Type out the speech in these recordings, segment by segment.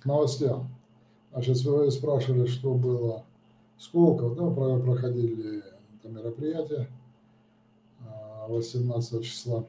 новостям. Значит, вы спрашивали, что было в Сколково, да, проходили это мероприятие 18 числа.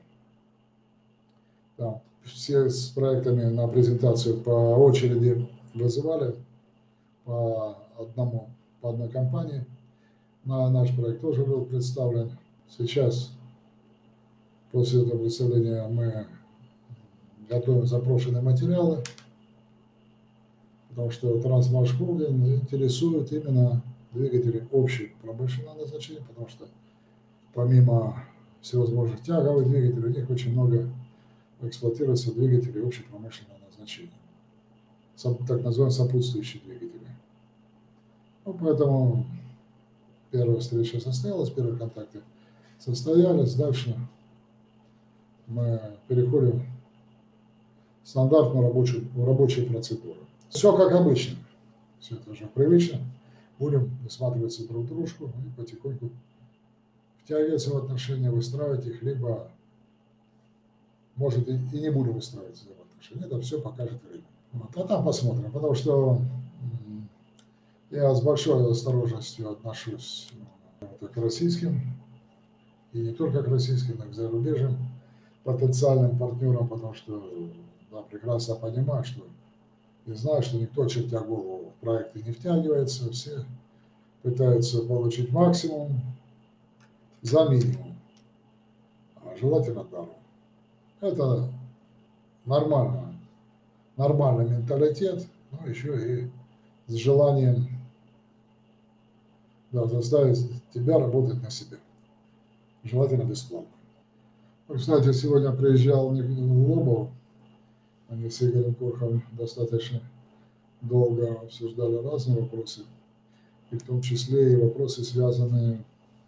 Там все с проектами на презентацию по очереди вызывали по одной компании. Наш проект тоже был представлен. Сейчас, после этого представления, мы готовим запрошенные материалы, потому что Трансмаш Холдинг интересует именно двигатели общего промышленного назначения, потому что помимо всевозможных тяговых двигателей, у них очень много эксплуатируется двигатели общепромышленного назначения, так называемые сопутствующие двигатели. Ну, поэтому первая встреча состоялась, первые контакты состоялись. Дальше мы переходим в стандартную рабочую процедуру. Все как обычно, все это уже привычно. Будем высматриваться друг дружку и потихоньку втягиваться в отношения, выстраивать их, либо, может, и не будем выстраивать взаимоотношения. Это все покажет время. Вот. А там посмотрим, потому что я с большой осторожностью отношусь к российским, и не только к российским, но и к зарубежным потенциальным партнерам, потому что да, прекрасно понимаю, что и знаю, что никто, чертя голову, в проекты не втягивается, все пытаются получить максимум за минимум, а желательно даром. Это нормальный менталитет, но еще и с желанием заставить тебя работать на себя. Желательно бесплатно. Кстати, сегодня приезжал в Лобов, они с Игорем Корховым достаточно долго обсуждали разные вопросы, и в том числе и вопросы, связанные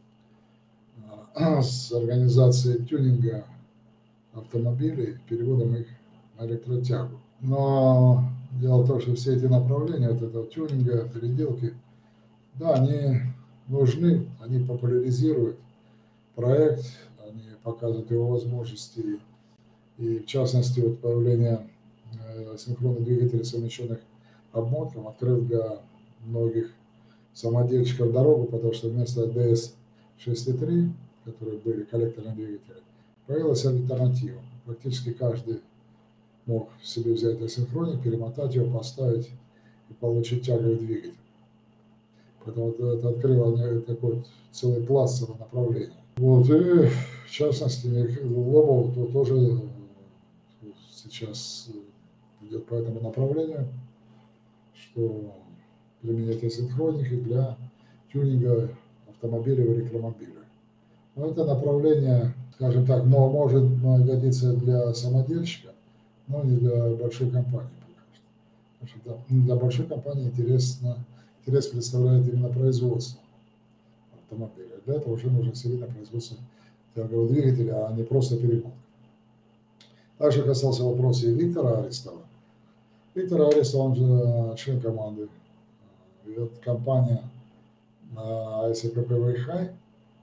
с организацией тюнинга автомобилей, переводом их на электротягу. Но дело в том, что все эти направления, вот этого тюнинга, переделки, да, они нужны, они популяризируют проект, они показывают его возможности, и в частности вот появление синхронных двигателей, совмещенных обмотком, открыл для многих самодельщиков дорогу, потому что вместо DS6.3, которые были коллекторные двигатели, появилась альтернатива. Практически каждый мог себе взять асинхроник, перемотать его, поставить и получить тяговый двигатель. Поэтому это открыло такой целый пласт, целое направление. Вот, и в частности, Лобов тоже сейчас идет по этому направлению, что применять асинхроники для тюнинга автомобилей в электромобилях. Но это направление, скажем так, может годиться для самодельщика, но не для большой компании пока что. Потому что для большой компании интерес представляет именно производство автомобиля. Для этого уже нужно серийное производство тягового двигателя, а не просто перемотка. Также касался вопроса и Виктора Арестова. Виктор Арестов, он же член команды. Компания АСПП Вэйхай,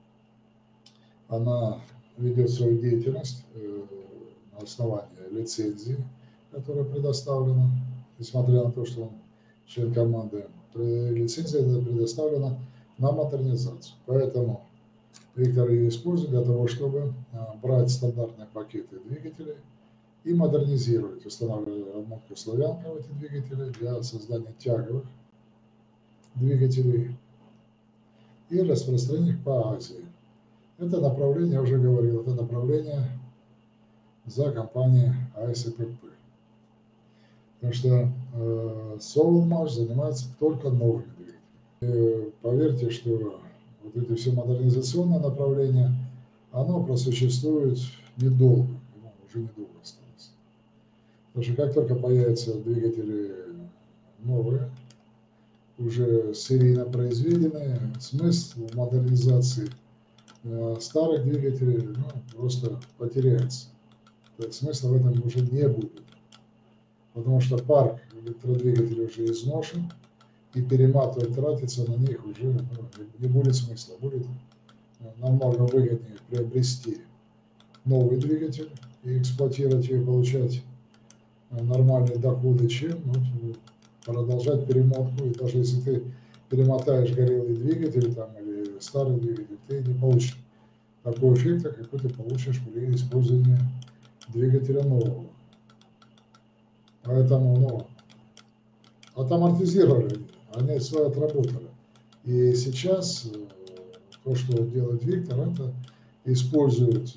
она ведет свою деятельность на основании лицензии, которая предоставлена, несмотря на то, что он член команды, лицензия предоставлена на модернизацию. Поэтому Виктор ее использует для того, чтобы брать стандартные пакеты двигателей и модернизировать, устанавливая обмотку славянка в эти двигатели для создания тяговых двигателей и распространения их по Азии. Это направление, я уже говорил, это направление за компанией АСПП. Потому что Солмаш занимается только новыми двигателями. И поверьте, что вот эти все модернизационные направления, оно просуществует недолго, уже недолго осталось. Потому что как только появятся двигатели новые, уже серийно произведенные, смысл в модернизации старых двигателей просто потеряется. Смысла в этом уже не будет. Потому что парк электродвигателей уже изношен, и перематывать, тратиться на них уже не будет смысла. Будет намного выгоднее приобрести новый двигатель и эксплуатировать его, получать нормальные доходы, чем продолжать перемотку. И даже если ты перемотаешь горелый двигатель там, или старый двигатель, ты не получишь такого эффекта, какой ты получишь при использовании двигателя нового. Поэтому, ну, автоматизировали, они свое отработали. И сейчас то, что делает Виктор, это использует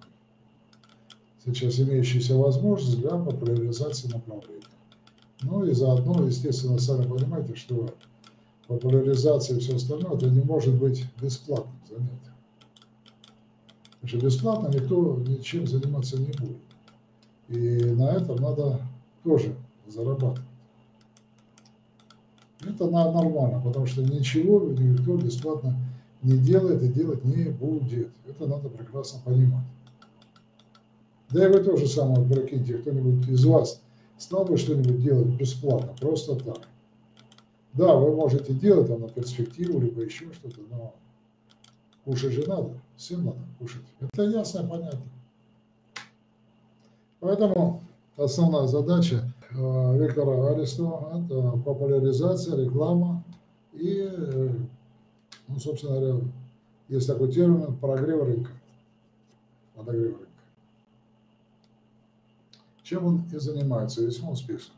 сейчас имеющиеся возможности для популяризации направления. Ну и заодно, естественно, сами понимаете, что популяризация и все остальное, это не может быть бесплатным занятием. Потому что бесплатно никто ничем заниматься не будет. И на этом надо тоже зарабатывать. Это нормально, потому что ничего никто бесплатно не делает и делать не будет. Это надо прекрасно понимать. Да и вы тоже самое прикиньте, кто-нибудь из вас стал бы что-нибудь делать бесплатно, просто так. Да, вы можете делать там на перспективу, либо еще что-то, но кушать же надо, всем надо кушать. Это ясно и понятно. Поэтому основная задача Виктора Арестова – это популяризация, реклама и, ну, собственно говоря, есть такой термин – прогрев рынка, подогрев рынка. Чем он и занимается весьма успешно.